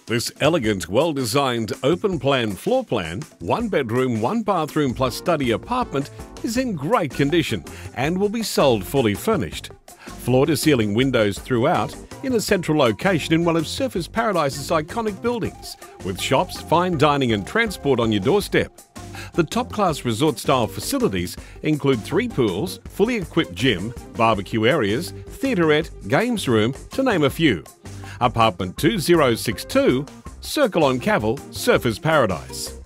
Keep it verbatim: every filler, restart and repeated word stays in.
This elegant, well-designed, open-plan floor plan, one-bedroom, one-bathroom plus study apartment is in great condition and will be sold fully furnished. Floor-to-ceiling windows throughout, in a central location in one of Surfers Paradise's iconic buildings, with shops, fine dining and transport on your doorstep. The top-class resort-style facilities include three pools, fully equipped gym, barbecue areas, theatrette, games room, to name a few. Apartment two zero six two, Circle on Cavill, Surfers Paradise.